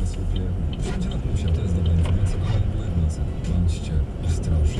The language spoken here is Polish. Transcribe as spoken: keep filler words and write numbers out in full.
słupie. Wszędzie na plusie, to jest dobra informacja, ale byłem w nocy. Bądźcie ostrożni.